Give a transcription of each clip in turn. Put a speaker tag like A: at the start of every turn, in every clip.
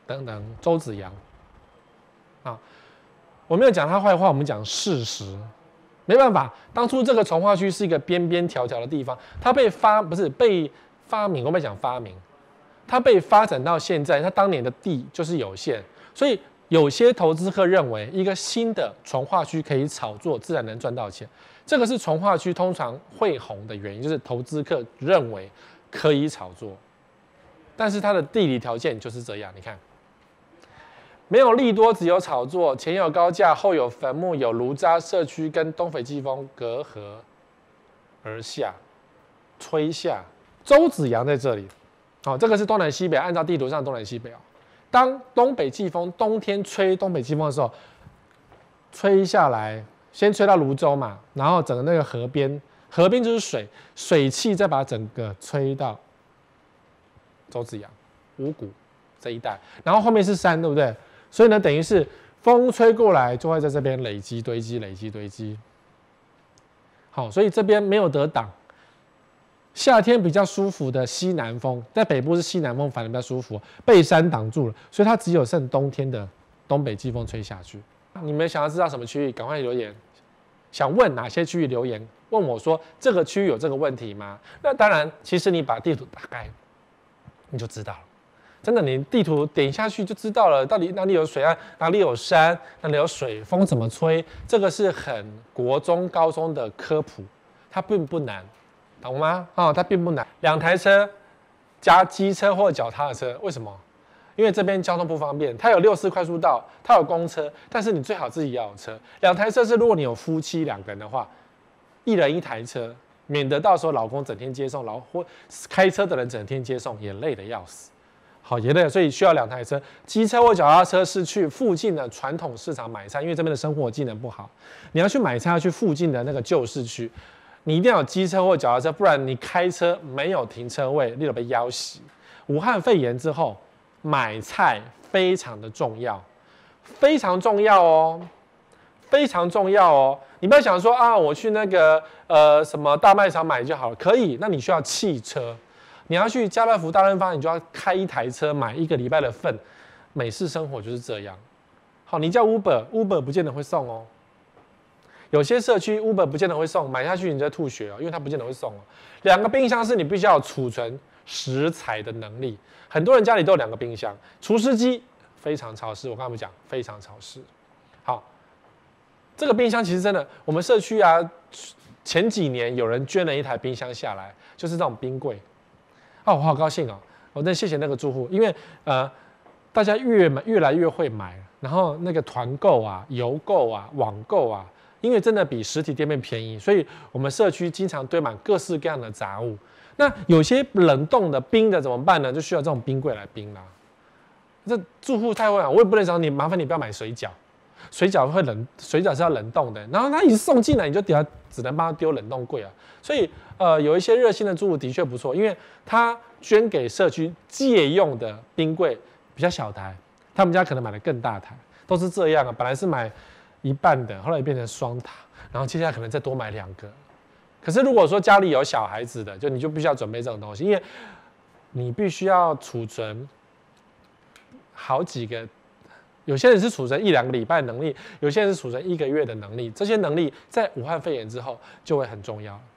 A: 等等，周子阳啊，我没有讲他坏话，我们讲事实。没办法，当初这个从化区是一个边边条条的地方，它被发明，我们讲发明，它被发展到现在，它当年的地就是有限，所以有些投资客认为一个新的从化区可以炒作，自然能赚到钱。这个是从化区通常会红的原因，就是投资客认为可以炒作，但是它的地理条件就是这样，你看。没有利多，只有炒作。前有高架，后有坟墓，有炉渣社区跟东北季风隔河而下，吹下。周子阳在这里，哦，这个是东南西北，按照地图上东南西北哦。当东北季风冬天吹东北季风的时候，吹下来，先吹到泸州嘛，然后整个那个河边，河边就是水，水汽再把整个吹到周子阳、五股这一带，然后后面是山，对不对？所以呢，等于是风吹过来，就会在这边累积堆积，累积堆积。好，所以这边没有得挡。夏天比较舒服的西南风，在北部是西南风，反而比较舒服，被山挡住了，所以它只有剩冬天的东北季风吹下去。你们想要知道什么区域，赶快留言。想问哪些区域留言，问我说这个区域有这个问题吗？那当然，其实你把地图打开，你就知道了。真的，你地图点下去就知道了，到底哪里有水岸，哪里有山，哪里有水，风怎么吹，这个是很国中、高中的科普，它并不难，懂吗？哦，它并不难。2台车加机车或脚踏车，为什么？因为这边交通不方便，它有64快速道，它有公车，但是你最好自己要有车。2台车是如果你有夫妻2个人的话，1人1台车，免得到时候老公整天接送，或开车的人整天接送也累得要死。好，也累，所以需要2台车。机车或脚踏车是去附近的传统市场买菜，因为这边的生活技能不好，你要去买菜要去附近的那个旧市区，你一定要有机车或脚踏车，不然你开车没有停车位，你就被要死。武汉肺炎之后，买菜非常的重要，非常重要哦，非常重要哦。你不要想说啊，我去那个什么大卖场买就好了，可以，那你需要汽车。你要去家乐福、大润发，你就要开1台车买1个礼拜的份。美式生活就是这样。好，你叫 Uber 不见得会送哦。有些社区 Uber 不见得会送，买下去你就吐血哦，因为它不见得会送哦。2个冰箱是你必须要有储存食材的能力。很多人家里都有2个冰箱，除湿机非常潮湿，我刚才讲非常潮湿。好，这个冰箱其实真的，我们社区啊，前几年有人捐了1台冰箱下来，就是这种冰柜。哦，我好高兴哦！我真谢谢那个住户，因为大家越来越会买，然后那个团购啊、邮购啊、网购啊，因为真的比实体店面便宜，所以我们社区经常堆满各式各样的杂物。那有些冷冻的、冰的怎么办呢？就需要这种冰柜来冰啦。这住户太会了，我也不能找你，麻烦你不要买水饺，水饺会冷，水饺是要冷冻的，然后他一送进来，你就只能帮他丢冷冻柜啊。所以有一些热心的住户的确不错，因为他捐给社区借用的冰柜比较小台，他们家可能买的更大台，都是这样啊。本来是买1半的，后来变成双塔，然后接下来可能再多买2个。可是如果说家里有小孩子的，你就必须要准备这种东西，因为你必须要储存好几个。有些人是储存1-2个礼拜的能力，有些人是储存1个月的能力，这些能力在武汉肺炎之后就会很重要。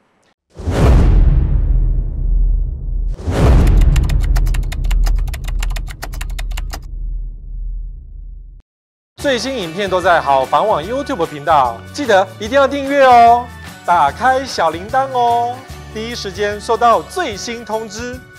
A: 最新影片都在好房网 YouTube 频道，记得一定要订阅哦，打开小铃铛哦，第一时间收到最新通知。